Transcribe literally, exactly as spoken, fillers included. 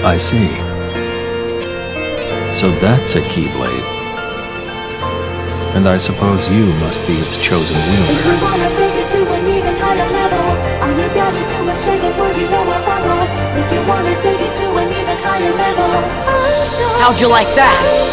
I see. So that's a Keyblade. And I suppose you must be its chosen wielder. If you wanna take it to an even higher level, all you gotta do is say the word, you know I follow. If you wanna take it to an even higher level, How'd you like that?